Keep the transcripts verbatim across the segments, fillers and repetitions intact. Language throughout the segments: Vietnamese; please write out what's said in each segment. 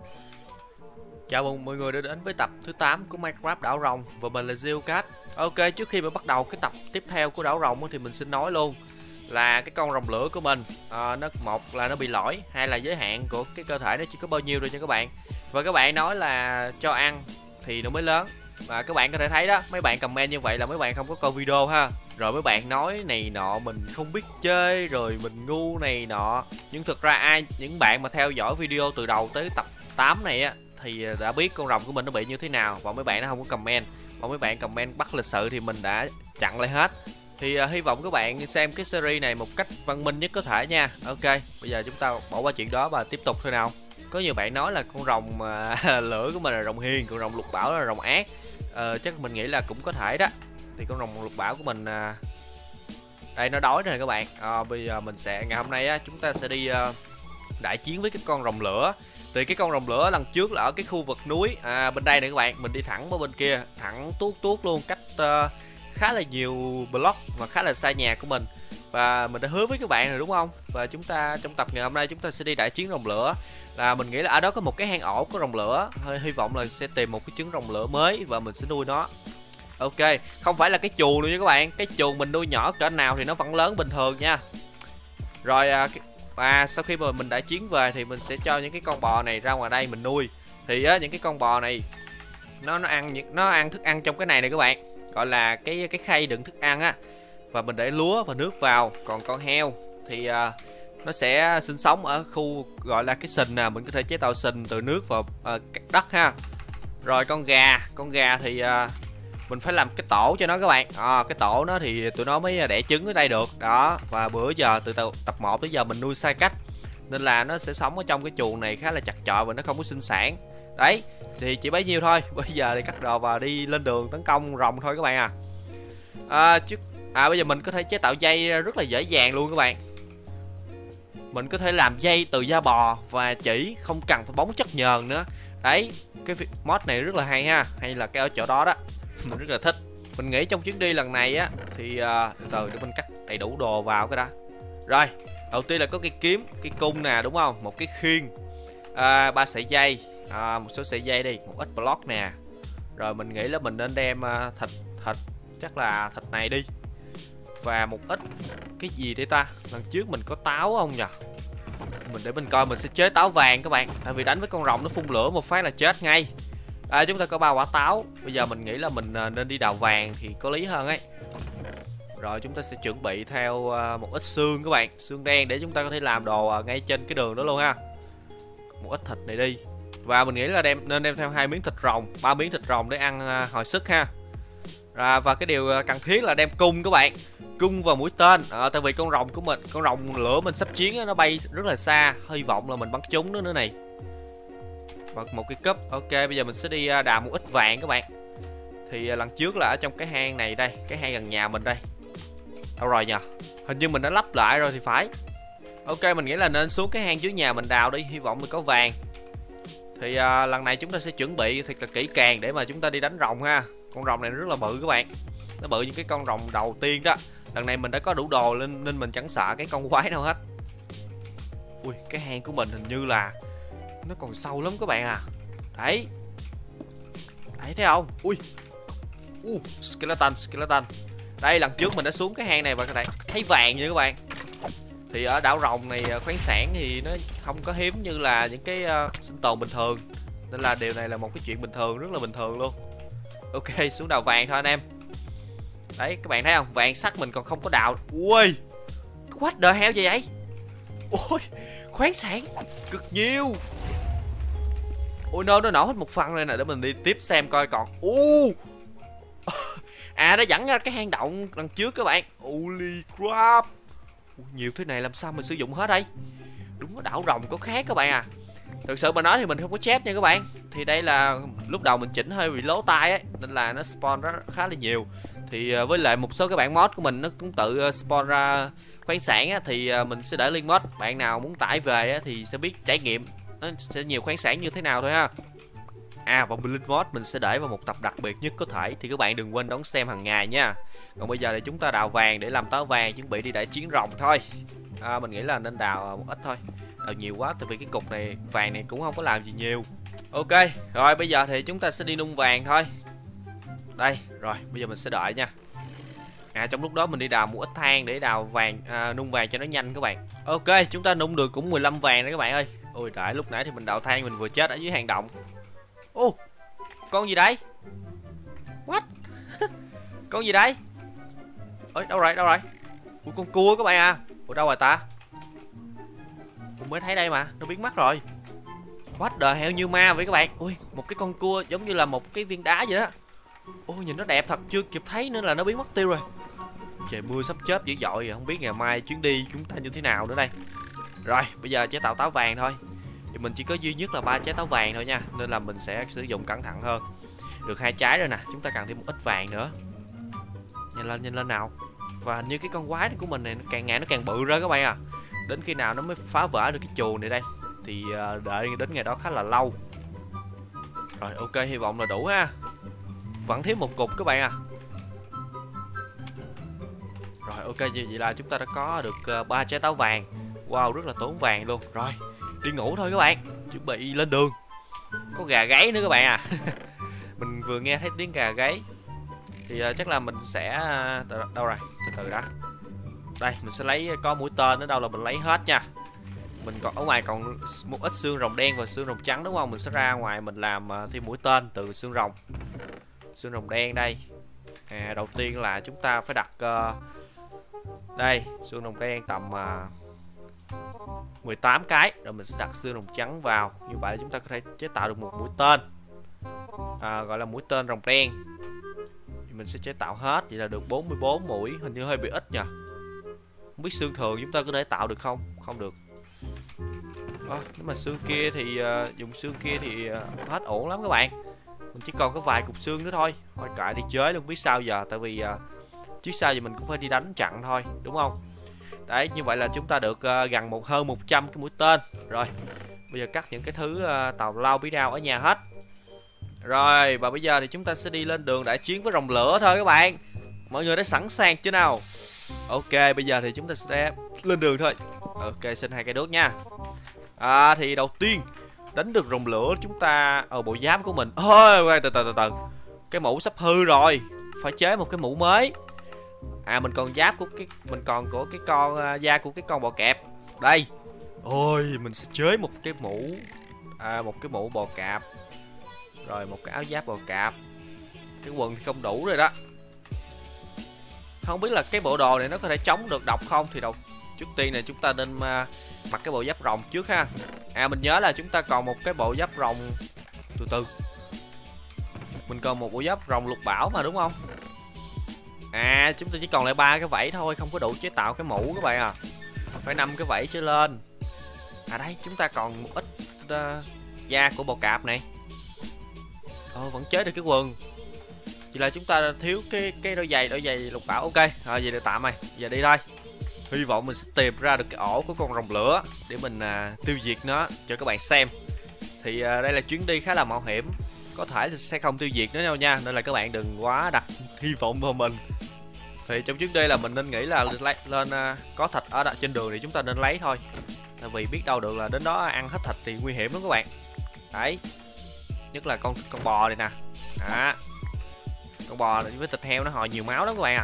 Chào mừng mọi người đã đến với tập thứ tám của Minecraft đảo rồng và mình là Geocat. Ok, trước khi mà bắt đầu cái tập tiếp theo của đảo rồng thì mình xin nói luôn là cái con rồng lửa của mình à, nó một là nó bị lỗi, hai là giới hạn của cái cơ thể nó chỉ có bao nhiêu rồi nha các bạn. Và các bạn nói là cho ăn thì nó mới lớn. Và các bạn có thể thấy đó, mấy bạn comment như vậy là mấy bạn không có coi video ha. Rồi mấy bạn nói này nọ mình không biết chơi, rồi mình ngu này nọ. Nhưng thực ra ai những bạn mà theo dõi video từ đầu tới tập tám này á thì đã biết con rồng của mình nó bị như thế nào. Và mấy bạn nó không có comment, và mấy bạn comment bắt lịch sự thì mình đã chặn lại hết. Thì uh, hy vọng các bạn xem cái series này một cách văn minh nhất có thể nha. Ok, bây giờ chúng ta bỏ qua chuyện đó và tiếp tục thôi nào. Có nhiều bạn nói là con rồng uh, lửa của mình là rồng hiền, còn rồng lục bảo là rồng ác. uh, Chắc mình nghĩ là cũng có thể đó. Thì con rồng lục bảo của mình uh, đây nó đói rồi các bạn. uh, Bây giờ mình sẽ ngày hôm nay á, chúng ta sẽ đi uh, đại chiến với cái con rồng lửa. Thì cái con rồng lửa lần trước là ở cái khu vực núi à, bên đây này các bạn, mình đi thẳng qua bên kia, thẳng tuốt tuốt luôn, cách uh, khá là nhiều block mà khá là xa nhà của mình. Và mình đã hứa với các bạn rồi đúng không? Và chúng ta trong tập ngày hôm nay chúng ta sẽ đi đại chiến rồng lửa. Là mình nghĩ là ở đó có một cái hang ổ của rồng lửa, hơi hy vọng là sẽ tìm một cái trứng rồng lửa mới và mình sẽ nuôi nó. Ok, không phải là cái chuồng luôn nha các bạn, cái chuồng mình nuôi nhỏ cỡ nào thì nó vẫn lớn bình thường nha. Rồi à, và sau khi mà mình đã chiến về thì mình sẽ cho những cái con bò này ra ngoài đây mình nuôi. Thì á, những cái con bò này nó nó ăn những nó ăn thức ăn trong cái này này các bạn, gọi là cái cái khay đựng thức ăn á. Và mình để lúa và nước vào. Còn con heo thì uh, nó sẽ sinh sống ở khu gọi là cái sình nè, mình có thể chế tạo sình từ nước và uh, đất ha. Rồi con gà, con gà thì uh, mình phải làm cái tổ cho nó các bạn. à, Cái tổ nó thì tụi nó mới đẻ trứng ở đây được. Đó, và bữa giờ từ tập một tới giờ mình nuôi sai cách, nên là nó sẽ sống ở trong cái chuồng này khá là chặt chội và nó không có sinh sản. Đấy, thì chỉ bấy nhiêu thôi. Bây giờ thì cắt đồ và đi lên đường tấn công rồng thôi các bạn à. à, trước, à bây giờ mình có thể chế tạo dây rất là dễ dàng luôn các bạn. Mình có thể làm dây từ da bò và chỉ, không cần phải bóng chất nhờn nữa. Đấy, cái mod này rất là hay ha. Hay là cái ở chỗ đó đó mình rất là thích. Mình nghĩ trong chuyến đi lần này á thì uh, từ để mình cắt đầy đủ đồ vào cái đó. Rồi, đầu tiên là có cái kiếm, cái cung nè đúng không, một cái khiên, ba uh, sợi dây, uh, một số sợi dây đi, một ít block nè. Rồi mình nghĩ là mình nên đem uh, thịt thịt chắc là thịt này đi, và một ít cái gì để ta, lần trước mình có táo không nhỉ? Mình để mình coi, mình sẽ chế táo vàng các bạn, tại vì đánh với con rồng nó phun lửa một phát là chết ngay. À, chúng ta có ba quả táo. Bây giờ mình nghĩ là mình nên đi đào vàng thì có lý hơn ấy. Rồi chúng ta sẽ chuẩn bị theo một ít xương các bạn, xương đen để chúng ta có thể làm đồ ngay trên cái đường đó luôn ha. Một ít thịt này đi. Và mình nghĩ là đem nên đem theo hai miếng thịt rồng, ba miếng thịt rồng để ăn hồi sức ha. À, và cái điều cần thiết là đem cung các bạn, cung và mũi tên. À, tại vì con rồng của mình, con rồng lửa mình sắp chiến nó bay rất là xa, hy vọng là mình bắn trúng nó nữa này. Và một cái cúp. Ok, bây giờ mình sẽ đi đào một ít vàng các bạn. Thì lần trước là ở trong cái hang này đây, cái hang gần nhà mình đây. Đâu rồi nhỉ? Hình như mình đã lắp lại rồi thì phải. Ok, mình nghĩ là nên xuống cái hang dưới nhà mình đào đi, hy vọng mình có vàng. Thì à, lần này chúng ta sẽ chuẩn bị thật là kỹ càng để mà chúng ta đi đánh rồng ha. Con rồng này nó rất là bự các bạn, nó bự như cái con rồng đầu tiên đó. Lần này mình đã có đủ đồ nên, nên mình chẳng sợ cái con quái nào hết. Ui, cái hang của mình hình như là nó còn sâu lắm các bạn à. Đấy, đấy thấy không? Ui, uh, skeleton, skeleton. Đây, lần trước mình đã xuống cái hang này và các bạn thấy vàng như các bạn. Thì ở đảo rồng này khoáng sản thì nó không có hiếm như là những cái uh, sinh tồn bình thường, nên là điều này là một cái chuyện bình thường, rất là bình thường luôn. Ok, xuống đào vàng thôi anh em. Đấy, các bạn thấy không? Vàng sắt mình còn không có đào. Ui, what the hell vậy vậy? Ui, khoáng sản cực nhiều. Ôi no, nó nổ hết một phần rồi nè, để mình đi tiếp xem coi còn. uh. À, nó dẫn ra cái hang động lần trước các bạn. Holy crap, nhiều thế này làm sao mình sử dụng hết đây? Đúng là đảo rồng có khác các bạn à. Thực sự mà nói thì mình không có chết nha các bạn. Thì đây là lúc đầu mình chỉnh hơi bị lố tay ấy, nên là nó spawn ra khá là nhiều. Thì với lại một số các bạn mod của mình nó cũng tự spawn ra khoáng sản á, thì mình sẽ để link mod. Bạn nào muốn tải về á, thì sẽ biết trải nghiệm nó sẽ nhiều khoáng sản như thế nào thôi ha. À, và link mod mình sẽ để vào một tập đặc biệt nhất có thể, thì các bạn đừng quên đón xem hàng ngày nha. Còn bây giờ thì chúng ta đào vàng để làm táo vàng, chuẩn bị đi đại chiến rồng thôi. À, mình nghĩ là nên đào một ít thôi, đào nhiều quá tại vì cái cục này vàng này cũng không có làm gì nhiều. Ok, rồi bây giờ thì chúng ta sẽ đi nung vàng thôi. Đây, rồi bây giờ mình sẽ đợi nha. À, trong lúc đó mình đi đào một ít than để đào vàng, à, nung vàng cho nó nhanh các bạn. Ok, chúng ta nung được cũng mười lăm vàng đấy các bạn ơi. Ôi đợi, lúc nãy thì mình đào than mình vừa chết ở dưới hang động. Ô, con gì đấy? What? Con gì đấy? Ôi, đâu rồi, đâu rồi? Ủa, con cua các bạn à. Ủa đâu rồi ta? Ủa, mới thấy đây mà, nó biến mất rồi. What the hell, như ma vậy các bạn. Ui, một cái con cua giống như là một cái viên đá vậy đó. Ôi, nhìn nó đẹp thật, chưa kịp thấy nữa là nó biến mất tiêu rồi. Trời, mưa sắp chớp dữ dội rồi, không biết ngày mai chuyến đi chúng ta như thế nào nữa đây. Rồi, bây giờ chế tạo táo vàng thôi. Thì mình chỉ có duy nhất là ba trái táo vàng thôi nha, nên là mình sẽ sử dụng cẩn thận hơn. Được hai trái rồi nè, chúng ta cần thêm một ít vàng nữa. Nhanh lên, nhanh lên nào. Và hình như cái con quái của mình này nó càng ngày nó càng bự ra các bạn à. Đến khi nào nó mới phá vỡ được cái chuồng này đây thì đợi đến ngày đó khá là lâu. Rồi ok, hy vọng là đủ ha. Vẫn thiếu một cục các bạn à. Rồi ok, vậy là chúng ta đã có được ba trái táo vàng. Wow, rất là tốn vàng luôn. Rồi, đi ngủ thôi các bạn, chuẩn bị lên đường. Có gà gáy nữa các bạn à. Mình vừa nghe thấy tiếng gà gáy. Thì uh, chắc là mình sẽ uh, đâu rồi, từ từ đã. Đây, mình sẽ lấy có mũi tên ở đâu là mình lấy hết nha. Mình còn ở ngoài còn một ít xương rồng đen và xương rồng trắng đúng không? Mình sẽ ra ngoài mình làm uh, thêm mũi tên từ xương rồng. Xương rồng đen đây. À, đầu tiên là chúng ta phải đặt uh, đây, xương rồng đen tầm uh, mười tám cái. Rồi mình sẽ đặt xương rồng trắng vào. Như vậy chúng ta có thể chế tạo được một mũi tên, à, gọi là mũi tên rồng đen. Thì mình sẽ chế tạo hết. Vậy là được bốn mươi bốn mũi. Hình như hơi bị ít nha. Không biết xương thường chúng ta có thể tạo được không? Không được. À, nếu mà xương kia thì uh, dùng xương kia thì uh, hết ổn lắm các bạn. Mình chỉ còn có vài cục xương nữa thôi. Thôi kệ đi chơi luôn, biết sao giờ. Tại vì uh, chứ sao giờ mình cũng phải đi đánh trận thôi, đúng không? Đấy, như vậy là chúng ta được uh, gần một hơn một trăm cái mũi tên. Rồi, bây giờ cắt những cái thứ uh, tào lao bí đao ở nhà hết. Rồi, và bây giờ thì chúng ta sẽ đi lên đường đại chiến với rồng lửa thôi các bạn. Mọi người đã sẵn sàng chưa nào? Ok, bây giờ thì chúng ta sẽ lên đường thôi. Ok, xin hai cây đốt nha. À, thì đầu tiên đánh được rồng lửa chúng ta ở bộ giáp của mình. Ôi, từ từ từ từ. Cái mũ sắp hư rồi, phải chế một cái mũ mới. À, mình còn giáp của cái mình còn của cái con uh, da của cái con bò kẹp. Đây. Ôi, mình sẽ chế một cái mũ, à, một cái mũ bò cạp. Rồi một cái áo giáp bò cạp. Cái quần thì không đủ rồi đó. Không biết là cái bộ đồ này nó có thể chống được độc không. Thì đầu trước tiên này chúng ta nên uh, mặc cái bộ giáp rồng trước ha. À, mình nhớ là chúng ta còn một cái bộ giáp rồng. Từ từ, mình còn một bộ giáp rồng lục bảo mà đúng không? À, chúng ta chỉ còn lại ba cái vảy thôi, không có đủ chế tạo cái mũ các bạn à. Phải năm cái vảy trở lên. À đây, chúng ta còn một ít uh, da của bò cạp này. Ờ, vẫn chế được cái quần. Vậy là chúng ta thiếu cái cái đôi giày, đôi giày lục bảo. Ok, rồi vậy được tạm rồi. Giờ đi thôi. Hy vọng mình sẽ tìm ra được cái ổ của con rồng lửa để mình uh, tiêu diệt nó cho các bạn xem. Thì uh, đây là chuyến đi khá là mạo hiểm, có thể sẽ không tiêu diệt nó đâu nha, nên là các bạn đừng quá đặt hy vọng vào mình. Thì trong chuyến đi là mình nên nghĩ là lên, lên uh, có thịt ở đó, trên đường thì chúng ta nên lấy thôi. Tại vì biết đâu được là đến đó ăn hết thịt thì nguy hiểm lắm các bạn. Đấy, nhất là con con bò này nè. Đó, con bò với thịt heo nó hồi nhiều máu lắm các bạn à.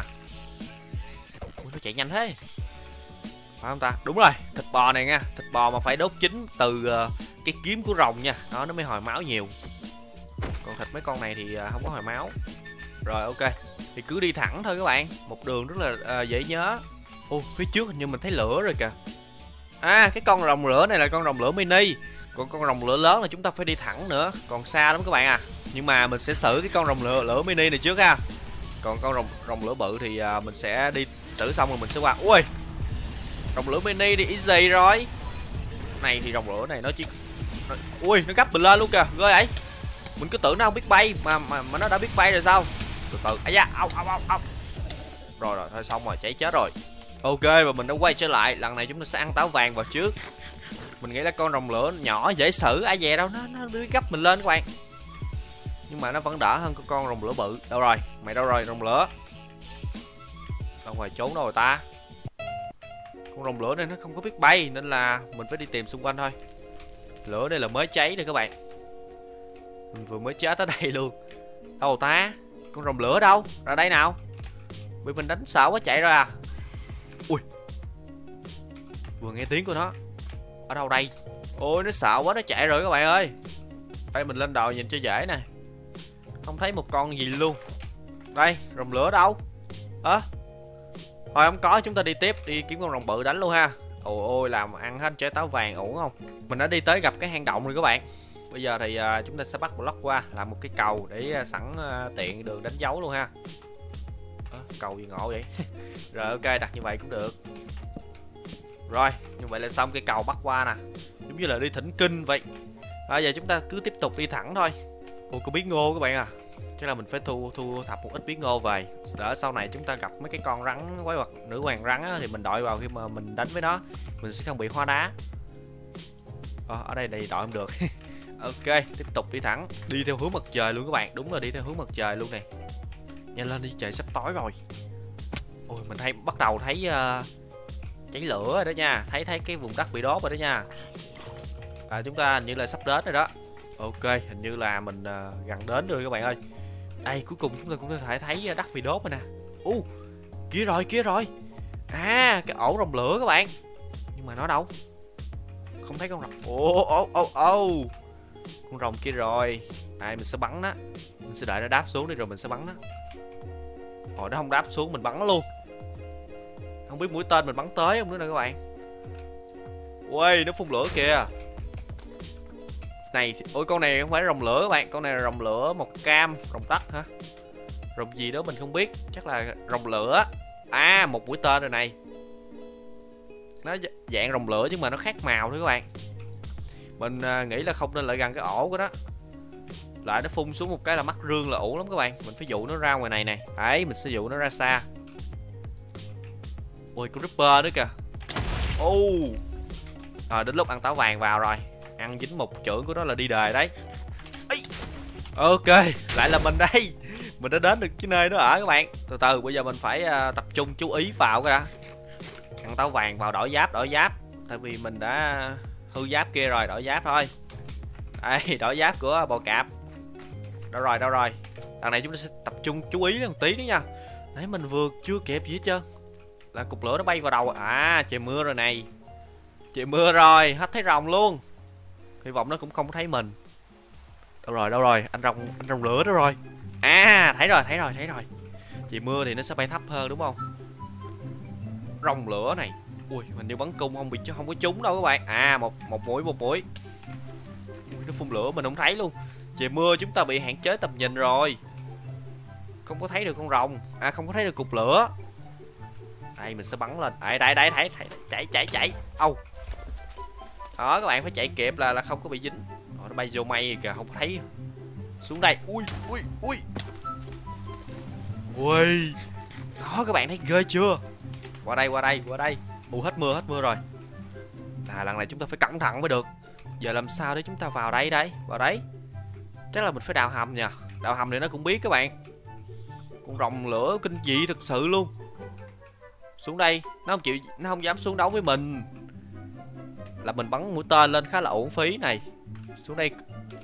Ui, nó chạy nhanh thế, phải không ta? Đúng rồi, thịt bò này nha, thịt bò mà phải đốt chín từ uh, cái kiếm của rồng nha, đó nó mới hồi máu nhiều. Còn thịt mấy con này thì uh, không có hồi máu. Rồi ok, thì cứ đi thẳng thôi các bạn, một đường rất là uh, dễ nhớ. Ô, phía trước hình như mình thấy lửa rồi kìa. À, cái con rồng lửa này là con rồng lửa mini. Còn con rồng lửa lớn là chúng ta phải đi thẳng nữa, còn xa lắm các bạn à. Nhưng mà mình sẽ xử cái con rồng lửa, lửa mini này trước ha. Còn con rồng rồng lửa bự thì uh, mình sẽ đi xử xong rồi mình sẽ qua. Ui, rồng lửa mini thì easy rồi. Này thì rồng lửa này nó chỉ nó... Ui, nó gấp mình lên luôn kìa, ghê vậy. Mình cứ tưởng nó không biết bay mà mà, mà nó đã biết bay rồi sao. Từ từ, ấy da, au au au au. Rồi rồi, thôi xong rồi, cháy chết rồi. Ok, và mình đã quay trở lại. Lần này chúng ta sẽ ăn táo vàng vào trước. Mình nghĩ là con rồng lửa nhỏ dễ xử, ai về đâu, nó nó biết gấp mình lên các bạn. Nhưng mà nó vẫn đỡ hơn con rồng lửa bự. Đâu rồi, mày đâu rồi rồng lửa? Đâu rồi, trốn đâu rồi ta? Con rồng lửa này nó không có biết bay nên là mình phải đi tìm xung quanh thôi. Lửa đây là mới cháy đây các bạn. Mình vừa mới chết ở đây luôn. Đâu ta? Con rồng lửa đâu? Ra đây nào. Bị mình đánh sợ quá chạy ra à. Ui, vừa nghe tiếng của nó. Ở đâu đây? Ôi nó sợ quá, nó chạy rồi các bạn ơi. Đây mình lên đồi nhìn cho dễ nè. Không thấy một con gì luôn. Đây, rồng lửa đâu? Ơ à? Thôi không có, chúng ta đi tiếp, đi kiếm con rồng bự đánh luôn ha. Ôi ôi, làm ăn hết trái táo vàng ổn không? Mình đã đi tới gặp cái hang động rồi các bạn. Bây giờ thì uh, chúng ta sẽ bắt block qua, làm một cái cầu để uh, sẵn uh, tiện đường đánh dấu luôn ha. À, cầu gì ngộ vậy? Rồi ok, đặt như vậy cũng được. Rồi, như vậy là xong cái cầu bắt qua nè. Giống như là đi thỉnh kinh vậy. Bây giờ chúng ta cứ tiếp tục đi thẳng thôi. Ủa, có bí ngô các bạn à. Chắc là mình phải thu thu thập một ít bí ngô về. Đỡ sau này chúng ta gặp mấy cái con rắn quái vật nữ hoàng rắn á, thì mình đội vào khi mà mình đánh với nó, mình sẽ không bị hóa đá. À, ở đây thì đội không được. Ok, tiếp tục đi thẳng. Đi theo hướng mặt trời luôn các bạn. Đúng là đi theo hướng mặt trời luôn nè. Nhanh lên đi, trời sắp tối rồi. Ôi, mình thấy bắt đầu thấy uh, cháy lửa rồi đó nha. Thấy thấy cái vùng đất bị đốt rồi đó nha. À, chúng ta hình như là sắp đến rồi đó. Ok, hình như là mình uh, gần đến rồi các bạn ơi. Đây, cuối cùng chúng ta cũng có thể thấy đất bị đốt rồi nè. U, uh, kia rồi, kia rồi. À, cái ổ rồng lửa các bạn. Nhưng mà nó đâu? Không thấy con rồng. Ồ, ồ, ồ, ồ. Con rồng kia rồi. Đây, mình sẽ bắn nó. Mình sẽ đợi nó đáp xuống đi rồi mình sẽ bắn nó. Ồ, nó không đáp xuống, mình bắn nó luôn. Không biết mũi tên mình bắn tới không nữa nè các bạn. Ui, nó phun lửa kìa. Này, ôi con này không phải rồng lửa các bạn. Con này là rồng lửa màu cam, rồng đất hả? Rồng gì đó mình không biết. Chắc là rồng lửa. À, một mũi tên rồi này. Nó dạng rồng lửa nhưng mà nó khác màu thôi các bạn. Mình uh, nghĩ là không nên lại gần cái ổ của nó. Lại nó phun xuống một cái là mắc rương là ổn lắm các bạn. Mình phải dụ nó ra ngoài này nè. Đấy, mình sẽ dụ nó ra xa. Ôi, con Ripper nữa kìa. Ô oh. À, đến lúc ăn táo vàng vào rồi. Ăn dính một chưởng của nó là đi đời đấy. Ê. Ok, lại là mình đây. Mình đã đến được cái nơi đó ở các bạn. Từ từ, bây giờ mình phải uh, tập trung chú ý vào cái đã. Ăn táo vàng vào, đổi giáp, đổi giáp. Tại vì mình đã hư giáp kia rồi, đổi giáp thôi. Đây, đổi giáp của bò cạp. Đâu rồi, đâu rồi. Đằng này chúng ta sẽ tập trung chú ý một tí nữa nha. Nãy mình vừa chưa kịp gì hết trơn. Là cục lửa nó bay vào đầu. À, trời mưa rồi này. Trời mưa rồi, hết thấy rồng luôn. Hy vọng nó cũng không thấy mình. Đâu rồi, đâu rồi, anh rồng, anh rồng lửa đó rồi. À, thấy rồi, thấy rồi, thấy rồi. Trời mưa thì nó sẽ bay thấp hơn đúng không? Rồng lửa này. Ui, mình như bắn cung không bị chứ không có trúng đâu các bạn. À, một một mũi, một mũi. Ui, nó phun lửa mình không thấy luôn. Trời mưa chúng ta bị hạn chế tầm nhìn rồi. Không có thấy được con rồng. À, không có thấy được cục lửa. Đây, mình sẽ bắn lên. Đây, đây, đây, thấy, thấy. Chạy, chạy, chạy. Âu. Oh. Đó, các bạn phải chạy kịp là là không có bị dính. Ồ, nó bay vô mây kìa, không có thấy. Xuống đây. Ui, ui, ui. Ui. Đó, các bạn thấy ghê chưa? Qua đây, qua đây, qua đây. Ui, hết mưa, hết mưa rồi. À, lần này chúng ta phải cẩn thận mới được. Giờ làm sao để chúng ta vào đây đây? Vào đấy. Chắc là mình phải đào hầm nha. Đào hầm thì nó cũng biết các bạn. Con rồng lửa kinh dị thực sự luôn. Xuống đây, nó không chịu, nó không dám xuống đấu với mình. Là mình bắn mũi tên lên khá là uổng phí này. Xuống đây.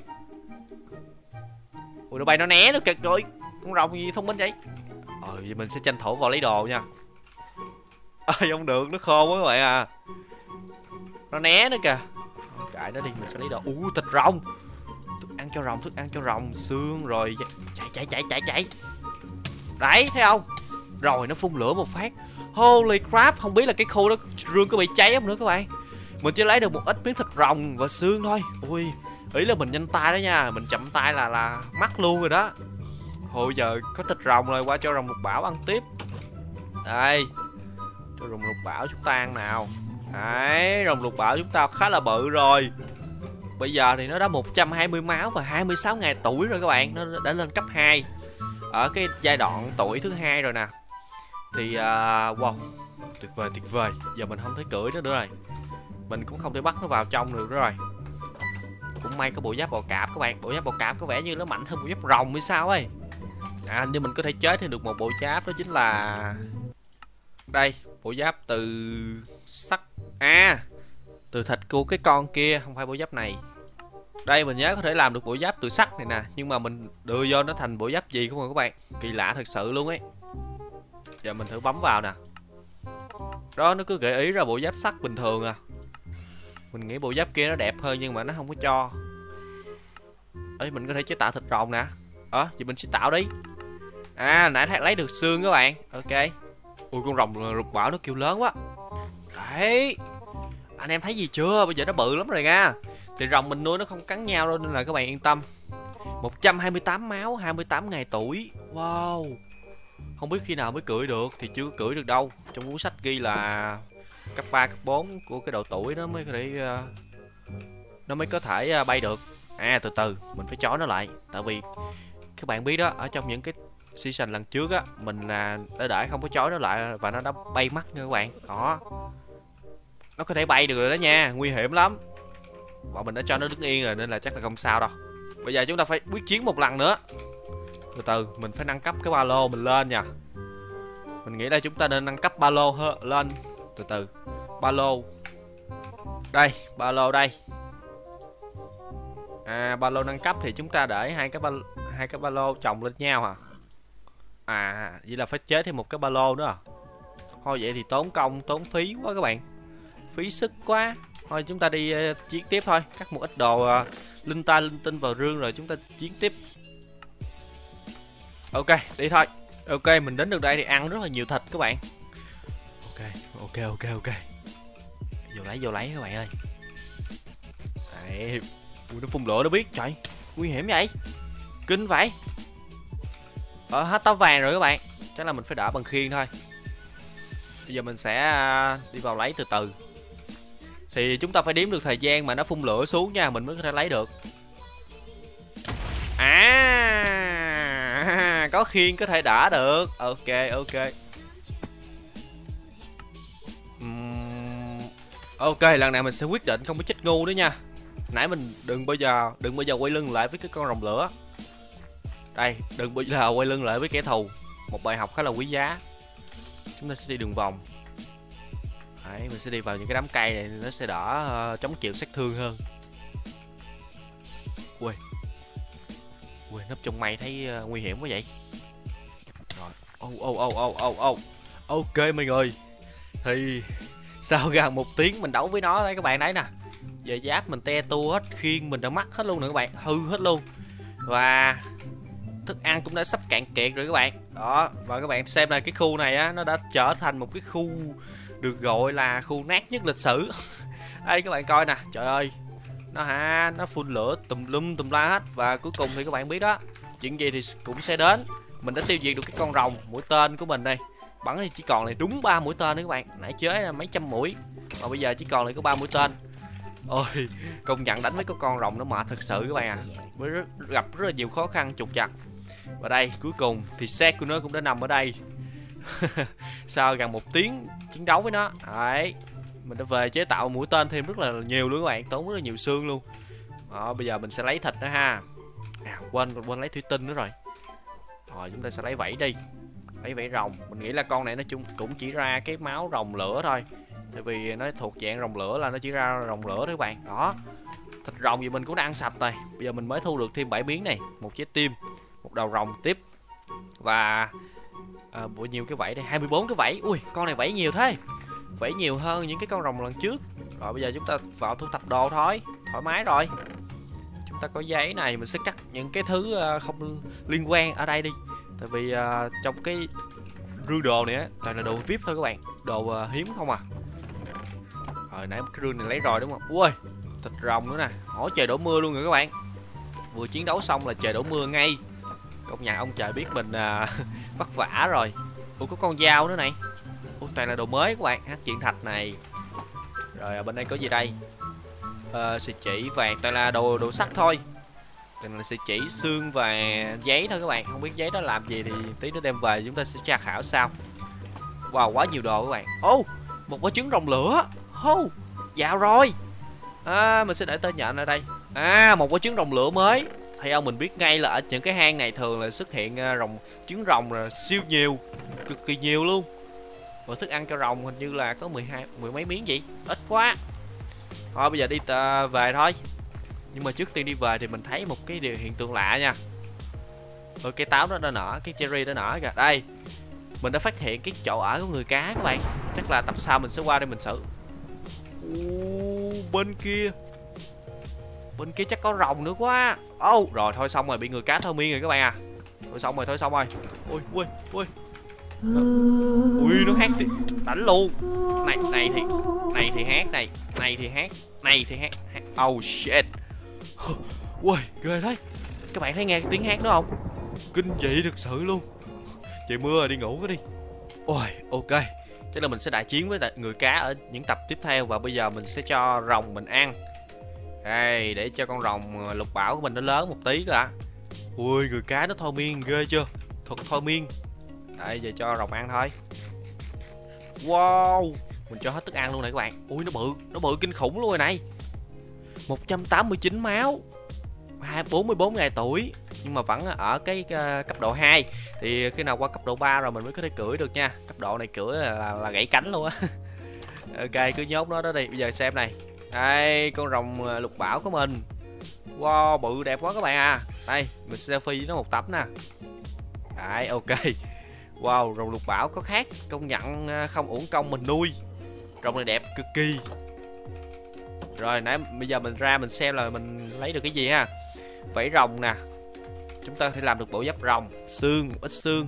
Ui, nó bay nó né nữa kìa, trời. Con rồng gì thông minh vậy? Ờ, vậy mình sẽ tranh thủ vào lấy đồ nha. Ơi, không được, nó khô quá các bạn à. Nó né nữa kìa. Kệ nó đi, mình sẽ lấy đồ. Ui, thịt rồng. Thức ăn cho rồng, thức ăn cho rồng, xương rồi. Chạy, chạy, chạy, chạy, chạy. Đấy, thấy không? Rồi nó phun lửa một phát. Holy crap, không biết là cái khu đó rương có bị cháy không nữa các bạn. Mình chỉ lấy được một ít miếng thịt rồng và xương thôi. Ui, ý là mình nhanh tay đó nha. Mình chậm tay là là mắc luôn rồi đó. Hồi giờ có thịt rồng rồi, qua cho rồng lục bảo ăn tiếp. Đây, cho rồng lục bảo chúng ta ăn nào. Đấy, rồng lục bảo chúng ta khá là bự rồi. Bây giờ thì nó đã một trăm hai mươi máu và hai mươi sáu ngày tuổi rồi các bạn. Nó đã lên cấp hai. Ở cái giai đoạn tuổi thứ hai rồi nè. Thì uh, wow, tuyệt vời, tuyệt vời. Giờ mình không thấy cưỡi nó nữa rồi. Mình cũng không thể bắt nó vào trong được nữa rồi. Cũng may có bộ giáp bò cạp các bạn. Bộ giáp bò cạp có vẻ như nó mạnh hơn bộ giáp rồng hay sao ấy. À, nhưng mình có thể chế thêm được một bộ giáp. Đó chính là đây, bộ giáp từ sắt. À, từ thịt của cái con kia, không phải bộ giáp này. Đây mình nhớ có thể làm được bộ giáp từ sắt này nè, nhưng mà mình đưa vô nó thành bộ giáp gì không rồi các bạn. Kỳ lạ thật sự luôn ấy. Giờ mình thử bấm vào nè. Đó, nó cứ gợi ý ra bộ giáp sắt bình thường à. Mình nghĩ bộ giáp kia nó đẹp hơn nhưng mà nó không có cho. Ấy, mình có thể chế tạo thịt rồng nè. Ờ, vậy mình sẽ tạo đi. À, nãy thấy lấy được xương các bạn. Ok. Ui, con rồng rụt bảo nó kêu lớn quá. Đấy. Anh em thấy gì chưa? Bây giờ nó bự lắm rồi nha. Thì rồng mình nuôi nó không cắn nhau đâu nên là các bạn yên tâm. Một trăm hai mươi tám máu, hai mươi tám ngày tuổi. Wow. Không biết khi nào mới cưỡi được. Thì chưa cưỡi được đâu. Trong cuốn sách ghi là cấp ba, cấp bốn của cái độ tuổi nó mới có thể uh, nó mới có thể uh, bay được. À, từ từ mình phải chói nó lại. Tại vì các bạn biết đó, ở trong những cái season lần trước á, mình là đã để không có chói nó lại và nó đã bay mất nha các bạn. Đó, nó có thể bay được rồi đó nha, nguy hiểm lắm. Và mình đã cho nó đứng yên rồi nên là chắc là không sao đâu. Bây giờ chúng ta phải quyết chiến một lần nữa. Từ từ mình phải nâng cấp cái ba lô mình lên nha. Mình nghĩ là chúng ta nên nâng cấp ba lô lên. Từ từ ba lô đây, ba lô đây. À, ba lô nâng cấp thì chúng ta để hai cái ba hai cái ba lô chồng lên nhau hả? À, vậy là phải chế thêm một cái ba lô nữa à? Thôi vậy thì tốn công tốn phí quá các bạn, phí sức quá. Thôi chúng ta đi uh, chiến tiếp thôi, cắt một ít đồ uh, linh ta linh tinh vào rương rồi chúng ta chiến tiếp. Ok, đi thôi. Ok, mình đến được đây thì ăn rất là nhiều thịt các bạn. Ok, ok, ok, ok. Vô lấy, vô lấy các bạn ơi. Đấy. Ui, nó phun lửa nó biết, trời, nguy hiểm vậy. Kinh vậy. Ờ, hết táo vàng rồi các bạn. Chắc là mình phải đỡ bằng khiên thôi. Bây giờ mình sẽ đi vào lấy từ từ. Thì chúng ta phải đếm được thời gian mà nó phun lửa xuống nha, mình mới có thể lấy được. À, có khiên có thể đỡ được. Ok, ok. uhm, Ok, lần này mình sẽ quyết định không có chết ngu nữa nha. Nãy mình đừng bao giờ đừng bao giờ quay lưng lại với cái con rồng lửa. Đây, đừng bao giờ quay lưng lại với kẻ thù. Một bài học khá là quý giá. Chúng ta sẽ đi đường vòng. Đấy, mình sẽ đi vào những cái đám cây này, nó sẽ đỡ uh, chống chịu sát thương hơn. Ui, ui, nấp trong mây thấy uh, nguy hiểm quá vậy. Rồi, ô ô ô ô ô ô, ok mọi người. Thì sau gần một tiếng mình đấu với nó đấy các bạn, đấy nè. Giờ giáp mình te tua hết, khiên mình đã mất hết luôn nè các bạn, hư hết luôn. Và thức ăn cũng đã sắp cạn kiệt rồi các bạn. Đó, và các bạn xem này, cái khu này á, nó đã trở thành một cái khu được gọi là khu nát nhất lịch sử. Đây các bạn coi nè, trời ơi. Nó hả, nó phun lửa tùm lum tùm la hết. Và cuối cùng thì các bạn biết đó, chuyện gì thì cũng sẽ đến. Mình đã tiêu diệt được cái con rồng, mũi tên của mình đây. Bắn thì chỉ còn lại đúng ba mũi tên nữa các bạn. Nãy chế là mấy trăm mũi, mà bây giờ chỉ còn lại có ba mũi tên. Ôi, công nhận đánh với cái con rồng nó mệt thật sự các bạn à. Mới rất, gặp rất là nhiều khó khăn trục trặc. Và đây, cuối cùng thì set của nó cũng đã nằm ở đây. Sau gần một tiếng chiến đấu với nó. Đấy, mình đã về chế tạo mũi tên thêm rất là nhiều luôn các bạn, tốn rất là nhiều xương luôn. Đó, bây giờ mình sẽ lấy thịt nữa ha. À, quên quên lấy thủy tinh nữa rồi. Rồi chúng ta sẽ lấy vảy đi. Lấy vảy rồng. Mình nghĩ là con này nó chung cũng chỉ ra cái máu rồng lửa thôi. Tại vì nó thuộc dạng rồng lửa là nó chỉ ra rồng lửa thôi các bạn. Đó, thịt rồng thì mình cũng đã ăn sạch rồi. Bây giờ mình mới thu được thêm bảy miếng này, một trái tim, một đầu rồng tiếp. Và à, bộ nhiều cái vảy đây, hai mươi bốn cái vảy. Ui, con này vảy nhiều thế. Vảy nhiều hơn những cái con rồng lần trước. Rồi bây giờ chúng ta vào thu thập đồ thôi, thoải mái rồi. Chúng ta có giấy này, mình sẽ cắt những cái thứ không liên quan ở đây đi. Tại vì uh, trong cái rương đồ này á, toàn là đồ vê i pê thôi các bạn. Đồ uh, hiếm không à. Rồi nãy cái rương này lấy rồi đúng không? Ui, thịt rồng nữa nè. Hỏi trời đổ mưa luôn rồi các bạn. Vừa chiến đấu xong là trời đổ mưa ngay. Công nhận ông trời biết mình uh, vất vả rồi. Ủa, có con dao nữa này. Ủa, toàn là đồ mới các bạn. Hát chuyện thạch này. Rồi ở bên đây có gì đây? Uh, sợi chỉ vàng, toàn là đồ đồ sắt thôi. Toàn là sợi chỉ, xương và giấy thôi các bạn. Không biết giấy đó làm gì thì tí nữa đem về chúng ta sẽ tra khảo sau. Wow, quá nhiều đồ các bạn. Ô, oh, một quả trứng rồng lửa. Oh, dạo rồi. À, mình sẽ để tên nhận ở đây. À, một quả trứng rồng lửa mới. Thì ông mình biết ngay là ở những cái hang này thường là xuất hiện rồng, trứng rồng là siêu nhiều, cực kỳ nhiều luôn. Và thức ăn cho rồng hình như là có mười hai, mười mấy miếng vậy, ít quá. Thôi bây giờ đi về thôi. Nhưng mà trước tiên đi về thì mình thấy một cái điều hiện tượng lạ nha. Ôi, cái táo đó đã nở, cái cherry đã nở kìa. Đây, mình đã phát hiện cái chỗ ở của người cá các bạn. Chắc là tập sau mình sẽ qua đây mình xử. Ô, bên kia bên kia chắc có rồng nữa quá. Ô, oh, rồi thôi xong rồi, bị người cá thôi miên rồi các bạn à. Thôi xong rồi, thôi xong rồi. Ui, ui, ui. Ui, nó hát thì đánh luôn. Này, này thì này thì hát này, này thì hát, này thì hát. hát. Oh shit. Ui, ghê đấy. Các bạn thấy nghe cái tiếng hát đó không? Kinh dị thực sự luôn. Trời mưa rồi, đi ngủ cái đi. Ôi, ok. Chắc là mình sẽ đại chiến với người cá ở những tập tiếp theo. Và bây giờ mình sẽ cho rồng mình ăn. Đây, để cho con rồng lục bảo của mình nó lớn một tí cơ ạ. Ui, người cá nó thôi miên ghê chưa? Thuật thôi miên. Đây, giờ cho rồng ăn thôi. Wow, mình cho hết thức ăn luôn này các bạn. Ui, nó bự, nó bự kinh khủng luôn rồi này. Một trăm tám mươi chín máu, bốn mươi bốn ngày tuổi. Nhưng mà vẫn ở cái uh, cấp độ hai. Thì khi nào qua cấp độ ba rồi mình mới có thể cưỡi được nha. Cấp độ này cưỡi là, là, là gãy cánh luôn á. Ok, cứ nhốt nó đó đi. Bây giờ xem này. Đây, con rồng lục bảo của mình. Wow, bự đẹp quá các bạn à. Đây, mình selfie với nó một tấm nè. Đấy, ok. Wow, rồng lục bảo có khác. Công nhận không uổng công mình nuôi. Rồng này đẹp cực kỳ. Rồi, nãy bây giờ mình ra mình xem là mình lấy được cái gì ha. Vảy rồng nè. Chúng ta có thể làm được bộ giáp rồng. Xương, một ít xương,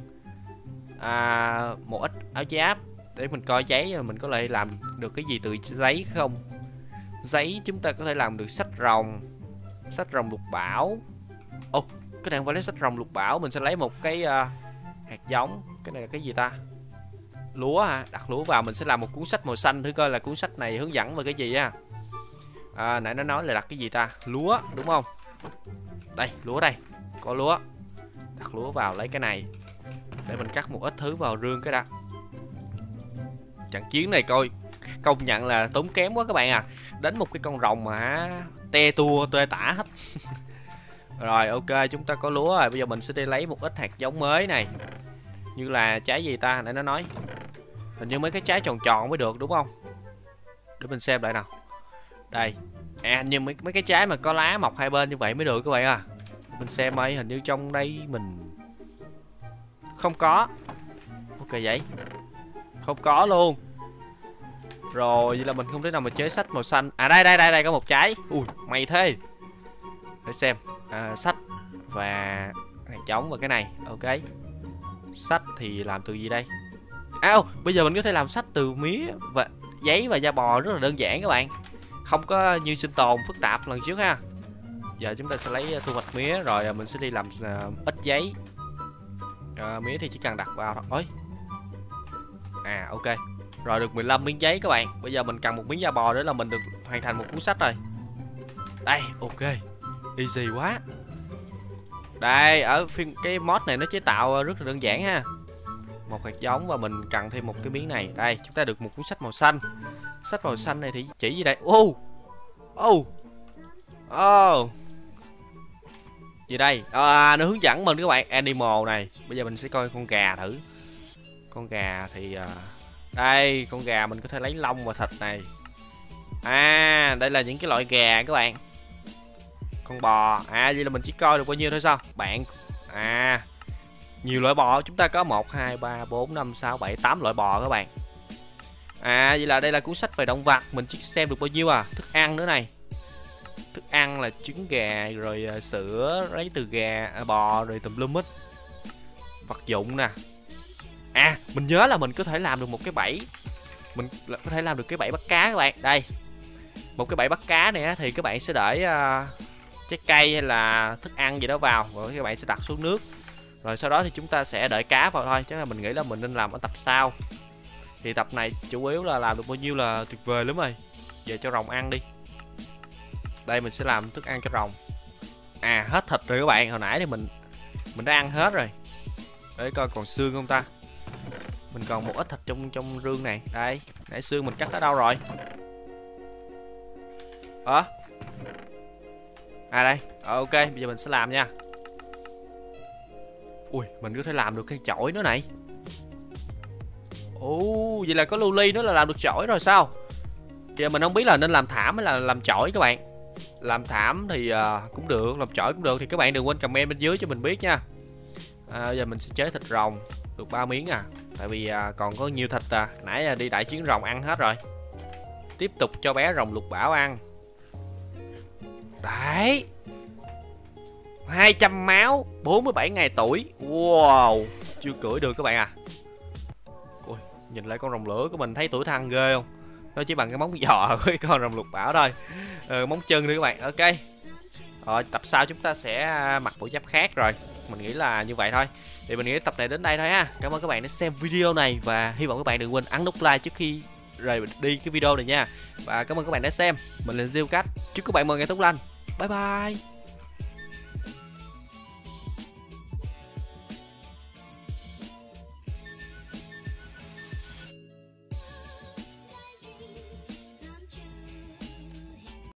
à, một ít áo giáp. Để mình coi giấy mình có thể làm được cái gì từ giấy không. Giấy chúng ta có thể làm được sách rồng. Sách rồng lục bảo. Ồ, oh, cái này không phải lấy sách rồng lục bảo. Mình sẽ lấy một cái uh, hạt giống. Cái này là cái gì ta? Lúa hả? Đặt lúa vào mình sẽ làm một cuốn sách màu xanh. Thử coi là cuốn sách này hướng dẫn về cái gì á. À, nãy nó nói là đặt cái gì ta? Lúa đúng không? Đây, lúa đây. Có lúa. Đặt lúa vào lấy cái này. Để mình cắt một ít thứ vào rương cái đã. Trận chiến này coi công nhận là tốn kém quá các bạn à. Đánh một cái con rồng mà te tua tê tả hết. Rồi ok, chúng ta có lúa rồi. Bây giờ mình sẽ đi lấy một ít hạt giống mới này. Như là trái gì ta? Để nó nói. Hình như mấy cái trái tròn tròn mới được đúng không? Để mình xem lại nào. Đây. À, nhưng mấy, mấy cái trái mà có lá mọc hai bên như vậy mới được các bạn à. Mình xem ấy, hình như trong đây mình không có. Ok vậy. Không có luôn. Rồi, vậy là mình không thể nào mà chế sách màu xanh. À đây, đây, đây, đây có một trái. Ui, may thế. Để xem. À, sách và hạt giống và cái này. Ok. Sách thì làm từ gì đây? À, oh, bây giờ mình có thể làm sách từ mía và giấy và da bò rất là đơn giản các bạn. Không có như sinh tồn phức tạp lần trước ha. Giờ chúng ta sẽ lấy thu hoạch mía. Rồi mình sẽ đi làm uh, ít giấy. uh, Mía thì chỉ cần đặt vào thôi. Ôi. À ok. Rồi được mười lăm miếng giấy các bạn. Bây giờ mình cần một miếng da bò để là mình được hoàn thành một cuốn sách rồi. Đây, ok. Easy quá. Đây, ở phiên cái mod này nó chế tạo rất là đơn giản ha. Một hạt giống và mình cần thêm một cái miếng này. Đây, chúng ta được một cuốn sách màu xanh. Sách màu xanh này thì chỉ gì đây? Ô. Ô. Ô. Gì đây? À, nó hướng dẫn mình các bạn. Animal này. Bây giờ mình sẽ coi con gà thử. Con gà thì uh, đây, con gà mình có thể lấy lông và thịt này. À, đây là những cái loại gà các bạn. Con bò. À, vậy là mình chỉ coi được bao nhiêu thôi sao? Bạn. À, nhiều loại bò. Chúng ta có một, hai, ba, bốn, năm, sáu, bảy, tám loại bò các bạn. À, vậy là đây là cuốn sách về động vật. Mình chỉ xem được bao nhiêu à? Thức ăn nữa này. Thức ăn là trứng gà, rồi uh, sữa lấy từ gà, à, bò, rồi tùm lum hết. Vật dụng nè. À, mình nhớ là mình có thể làm được một cái bẫy. Mình có thể làm được cái bẫy bắt cá các bạn. Đây. Một cái bẫy bắt cá này á, thì các bạn sẽ để uh, trái cây hay là thức ăn gì đó vào. Rồi các bạn sẽ đặt xuống nước. Rồi sau đó thì chúng ta sẽ đợi cá vào thôi. Chắc là mình nghĩ là mình nên làm ở tập sau. Thì tập này chủ yếu là làm được bao nhiêu là tuyệt vời lắm rồi. Về cho rồng ăn đi. Đây mình sẽ làm thức ăn cho rồng. À, hết thịt rồi các bạn. Hồi nãy thì mình Mình đã ăn hết rồi. Để coi còn xương không ta. Mình còn một ít thịt trong trong rương này. Đây, nãy xương mình cắt ở đâu rồi? Ờ à? À đây, à, ok, bây giờ mình sẽ làm nha. Ui, mình có thể làm được cái chổi nữa này. Ồ, vậy là có lưu ly nữa là làm được chổi rồi sao? Kìa, mình không biết là nên làm thảm hay là làm chổi các bạn. Làm thảm thì uh, cũng được, làm chổi cũng được, thì các bạn đừng quên comment bên dưới cho mình biết nha. À, giờ mình sẽ chế thịt rồng được ba miếng à, tại vì uh, còn có nhiều thịt à, nãy uh, đi đại chiến rồng ăn hết rồi. Tiếp tục cho bé rồng lục bảo ăn. Đấy, hai trăm máu, bốn mươi bảy ngày tuổi. Wow, chưa cưỡi được các bạn à. Ui, nhìn lại con rồng lửa của mình thấy tuổi thăng ghê không? Nó chỉ bằng cái móng giò với con rồng lục bảo thôi. Ừ, móng chân đi các bạn. Ok. Rồi tập sau chúng ta sẽ mặc bộ giáp khác rồi. Mình nghĩ là như vậy thôi. Thì mình nghĩ tập này đến đây thôi ha. Cảm ơn các bạn đã xem video này và hy vọng các bạn đừng quên ấn nút like trước khi rời đi cái video này nha. Và cảm ơn các bạn đã xem. Mình là Ziu Cách. Chúc các bạn một ngày tốt lành. Bye bye.